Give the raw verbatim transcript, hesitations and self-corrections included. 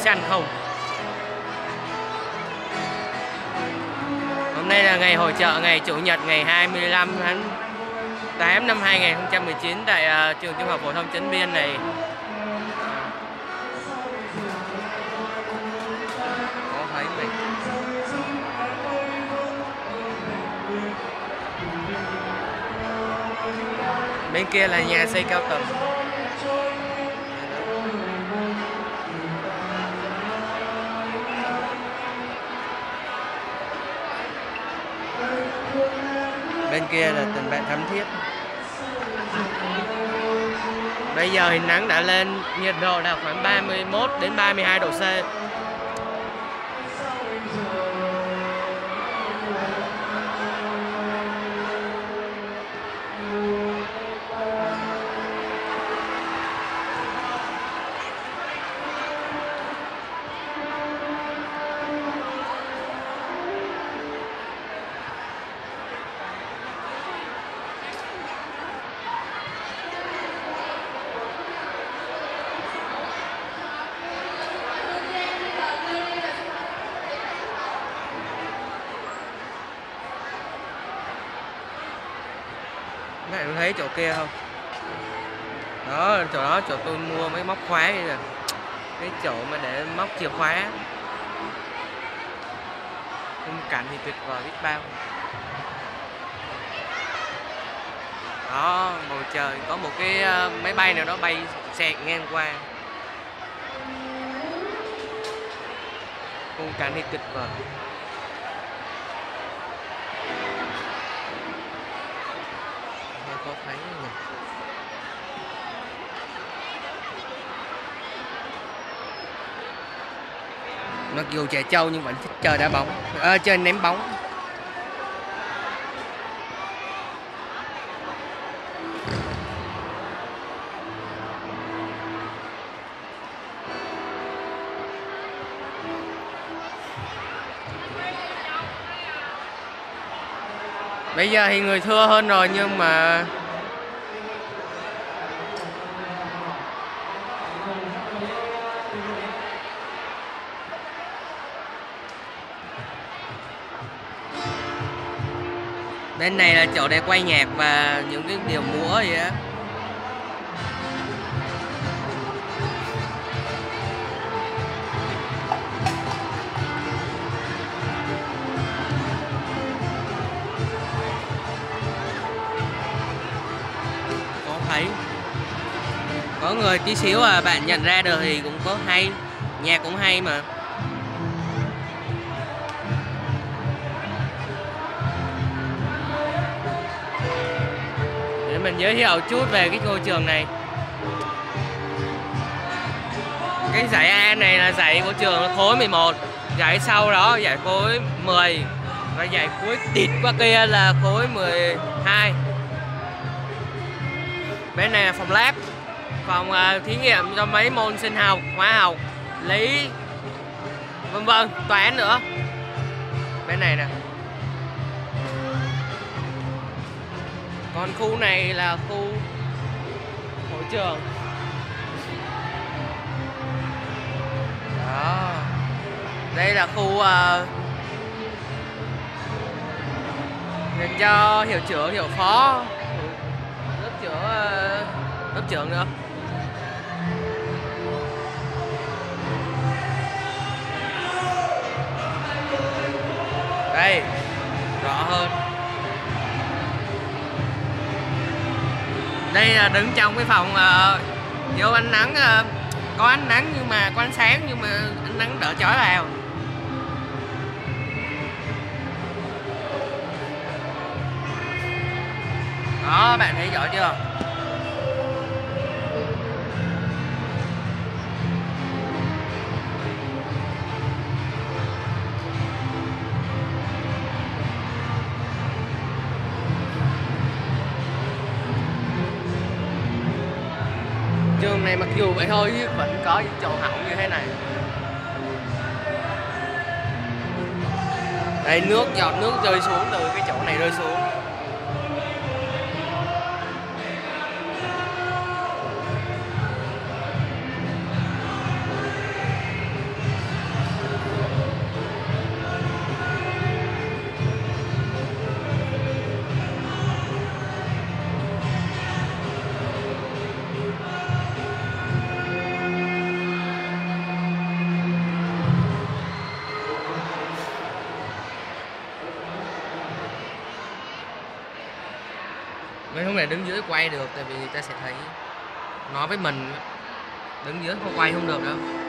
chăn không. Hôm nay là ngày hội chợ, ngày Chủ nhật ngày hai mươi lăm tháng tám năm hai nghìn không trăm mười chín tại uh, trường Trung học phổ thông Trấn Biên này. Có thấy mình. Bên kia là nhà xây cao tầng. Bên kia là tình bạn thắm thiết. Bây giờ thì nắng đã lên, nhiệt độ là khoảng ba mươi mốt đến ba mươi hai độ C. Các bạn thấy chỗ kia không? Đó, chỗ đó chỗ tôi mua mấy móc khóa đây nè. Cái chỗ mà để móc chìa khóa. Khung cảnh thì tuyệt vời biết bao. Đó, bầu trời có một cái máy bay nào đó bay xẹt ngang qua. Khung cảnh thì tuyệt vời. Có thấy này. Mặc dù trẻ trâu nhưng vẫn thích chơi đá bóng, à, chơi ném bóng. Bây giờ thì người thưa hơn rồi nhưng mà bên này là chỗ để quay nhạc và những cái điều múa vậy á. Có thấy có người tí xíu à bạn nhận ra được thì cũng có hay, nhạc cũng hay mà. Mình giới thiệu chút về cái ngôi trường này. Cái giải A này là giải của trường khối mười một, giải sau đó giải khối mười và giải cuối tịt qua kia là khối mười hai. Bên này là phòng lab, phòng uh, thí nghiệm cho mấy môn sinh học, hóa học, lý, vân vân, toán nữa. Bên này nè. Còn khu này là khu hội trường. Đó. Đây là khu uh, dành cho hiệu trưởng, hiệu phó, lớp trưởng, uh, lớp trưởng nữa. Đây, rõ hơn. Đây là đứng trong cái phòng uh, vô ánh nắng, uh, có ánh nắng nhưng mà có ánh sáng nhưng mà ánh nắng đỡ chói vào. Đó, bạn thấy rõ chưa? Trường này mặc dù vậy thôi vẫn có những chỗ hỏng như thế này. Đây, nước, giọt nước rơi xuống từ cái chỗ này rơi xuống. Mấy hôm này đứng dưới quay được tại vì người ta sẽ thấy nói với mình đứng dưới không quay không được đâu.